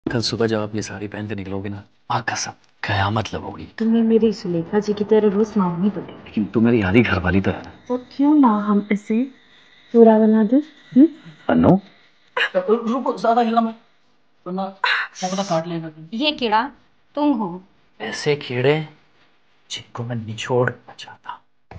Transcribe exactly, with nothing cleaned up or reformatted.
कल सुबह जब आप ये साड़ी पहन के निकलोगे ना, माँ कसम कयामत लगोगी। तुम्हें मेरी सुलेखा जी की तरह रोज मांगनी पड़ेगी। लेकिन तू मेरी आधी घर वाली तो है ना। तो क्यों ना हम इसे पूरा बना दे? अनु रुको, ज्यादा हिला मत वरना क्या पता काट लेगा। ये कीड़ा तुम हो। ऐसे कीड़े जिनको मैं निचोड़ चाहता।